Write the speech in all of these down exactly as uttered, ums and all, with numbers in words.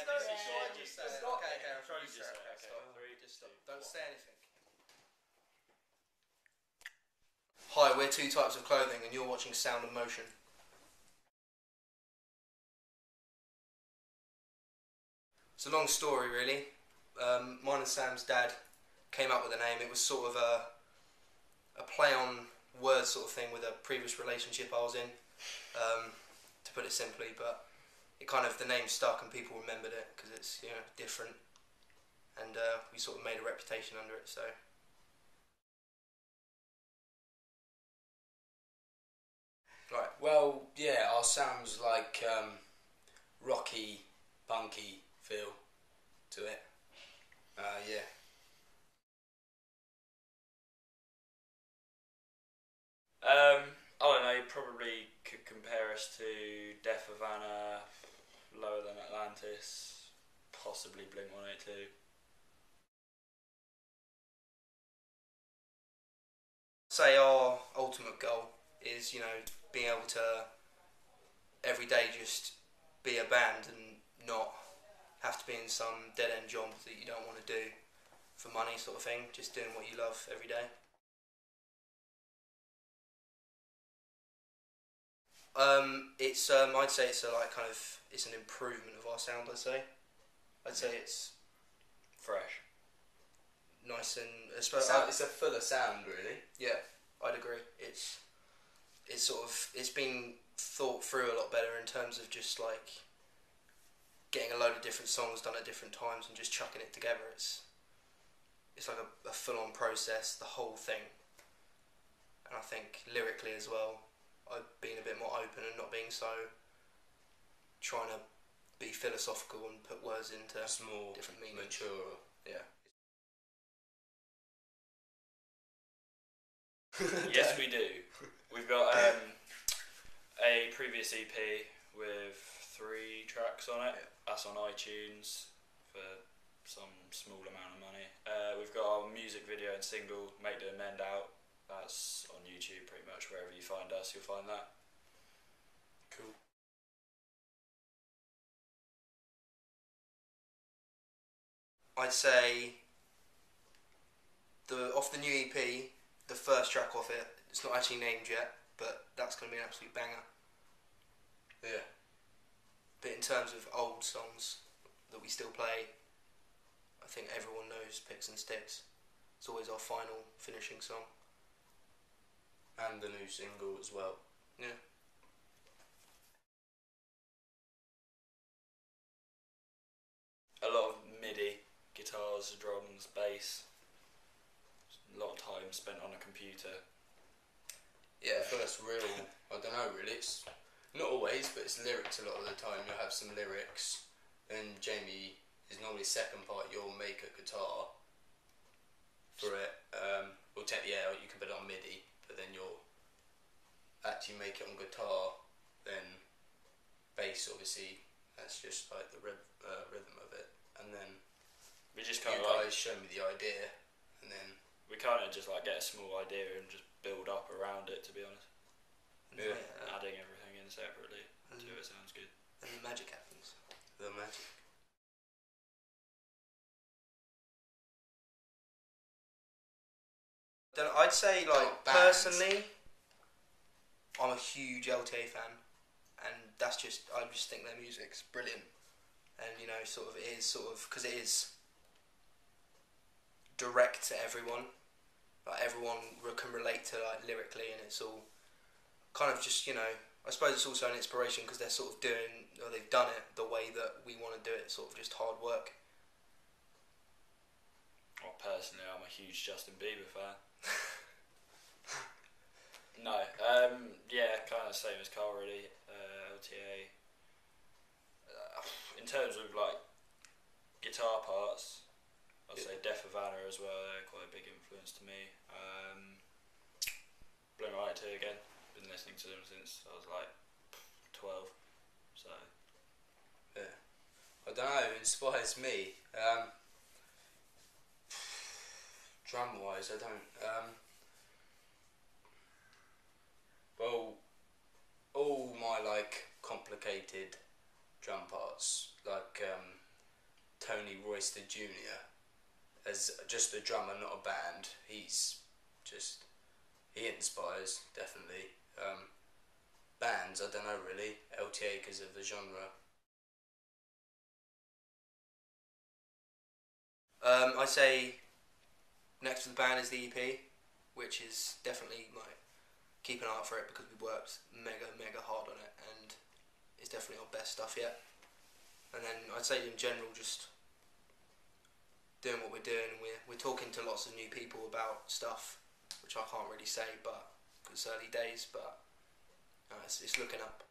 no, Yeah. should I just say it? Stop. Okay, okay, I'll try You to just say it. say it. Okay, Stop. stop. Three, Just stop. two, Don't one. say anything. Hi, we're Two Types of Clothing, and you're watching Sound and Motion. It's a long story, really. Um, mine and Sam's dad came up with a name. It was sort of a a play on words sort of thing with a previous relationship I was in, um, to put it simply. But it kind of, the name stuck and people remembered it because it's, you know, different, and uh, we sort of made a reputation under it. So. Right. Well, yeah, our sounds like um, rocky, punky feel to it. Uh, yeah. Um, I don't know. You probably could compare us to Def Havana, Lower Than Atlantis, possibly Blink one eighty-two. Say our ultimate goal is, you know, being able to every day just be a band and not have to be in some dead end job that you don't want to do for money, sort of thing. Just doing what you love every day. Um, it's um, I'd say it's a like kind of it's an improvement of our sound. I'd say. I'd say it's Fresh. nice and Sound, it's a fuller sound, really. Yeah, I'd agree. It's it's sort of it's been thought through a lot better in terms of just like getting a load of different songs done at different times and just chucking it together. It's it's like a, a full on process, the whole thing. And I think lyrically as well, I've been a bit more open and not being so trying to be philosophical and put words into It's more different meanings. mature. Yeah. Yes, we do. We've got um, a previous E P with three tracks on it. Yeah. That's on iTunes for some small amount of money. Uh, we've got our music video and single, Make the Amend Out. That's on YouTube pretty much. Wherever you find us, you'll find that. Cool. I'd say the off the new E P, the first track off it, it's not actually named yet, but that's going to be an absolute banger. Yeah. But in terms of old songs that we still play, I think everyone knows Picks and Sticks. It's always our final finishing song. And the new single as well. Yeah. A lot of MIDI, guitars, drums, bass. A lot of time spent on a computer. Yeah. The first real, I don't know really, it's not always, but it's lyrics a lot of the time. You'll have some lyrics, and Jamie is normally second part, you'll make a guitar for it. Um, we'll take the air, you can put it on MIDI, but then you'll actually make it on guitar, then bass obviously, that's just like the ryth- uh, rhythm of it, and then We just you kind of guys like, show me the idea, and then we kind of just like get a small idea and just build up around it. To be honest, Yeah. yeah. adding everything in separately Mm. to it sounds good. And the magic happens. the magic. Then I'd say, like, Oh, bands. personally, I'm a huge L T A fan, and that's just, I just think their music's brilliant, and, you know, sort of it is sort of, because it is direct to everyone, like everyone re- can relate to, like, lyrically, and it's all kind of just, you know, I suppose it's also an inspiration because they're sort of doing, or they've done it the way that we want to do it, sort of just hard work. Well, personally, I'm a huge Justin Bieber fan. No, um, yeah, kind of same as Carl really. Uh, L T A. Uh, in terms of like guitar parts, I'd say Def Havana as well. They're quite a big influence to me. Um, Blink one eighty-two again. Been listening to them since I was like twelve. So Yeah. I don't know, it inspires me. Um, drum wise, I don't. Um, well, all my like complicated drum parts, like um, Tony Royster Junior as just a drummer, not a band. He's just, he inspires, definitely. Um, bands, I don't know really. L T A because of the genre. Um, I say next to the band is the E P, which is definitely like keep an eye out for it because we worked mega mega hard on it and it's definitely our best stuff yet. And then I'd say in general just doing what we're doing. We're we're talking to lots of new people about stuff, which I can't really say, but it's early days, but uh, it's, it's looking up.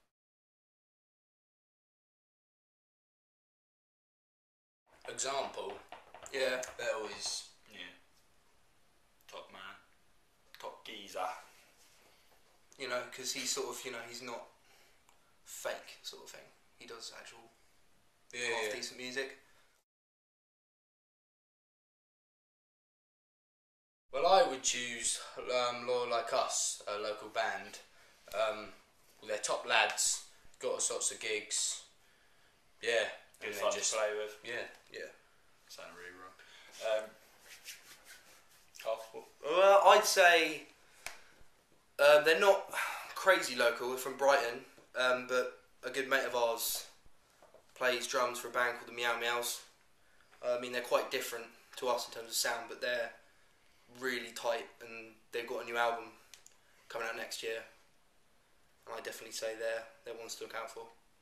Example. Yeah. They're always. Yeah. Top man. Top geezer. You know, because he's sort of, you know, he's not fake sort of thing. He does actual Yeah, half yeah. decent music. Well, I would choose um, Loyal Like Us, a local band. Um, they're top lads, got us lots of gigs. Yeah. Good and fun they're just, to play with. yeah, yeah. Sound really wrong. Um, Half. Well, I'd say um, they're not crazy local. They're from Brighton, um, but a good mate of ours plays drums for a band called the Meow Meows. Uh, I mean, they're quite different to us in terms of sound, but they're really tight, and they've got a new album coming out next year. And I definitely say they're they're ones to look out for.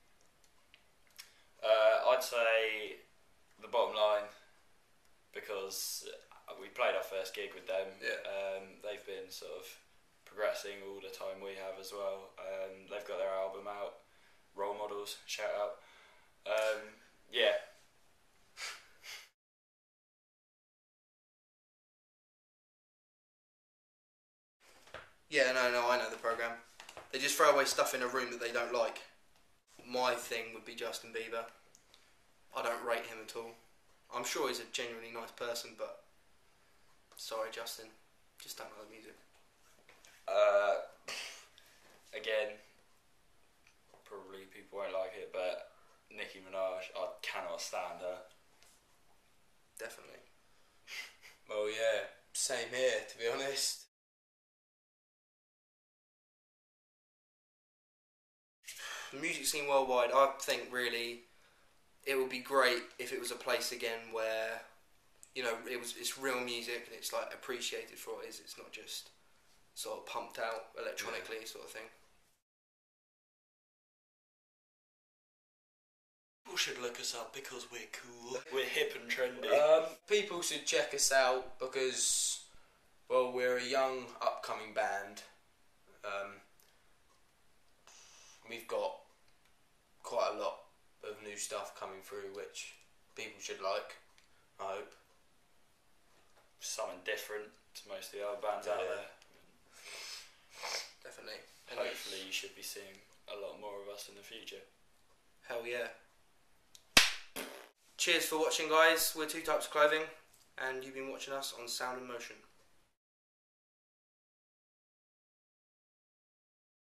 Uh, I'd say the Bottom Line, because we played our first gig with them. Yeah. Um, they've been sort of progressing all the time we have as well. Um, they've got their album out, Role Models, shout out. Um, yeah. Yeah, no, no, I know the programme. They just throw away stuff in a room that they don't like. My thing would be Justin Bieber. I don't rate him at all. I'm sure he's a genuinely nice person, but sorry, Justin, just don't know the music. Uh, again, probably people won't like it, but Nicki Minaj, I cannot stand her. Definitely. Well, yeah, same here, to be honest. The music scene worldwide, I think really it would be great if it was a place again where, you know, it was it's real music and it's like appreciated for what it is. It's not just sort of pumped out electronically, yeah. Sort of thing. People should look us up because we're cool. We're hip and trendy. Um, people should check us out because, well, we're a young, upcoming band. Um, we've got quite a lot of new stuff coming through which people should like, I hope. Something different to most of the other bands out Yeah. there. Definitely. And hopefully you should be seeing a lot more of us in the future. Hell yeah. Cheers for watching, guys. We're Two Types of Clothing, and you've been watching us on Sound and Motion.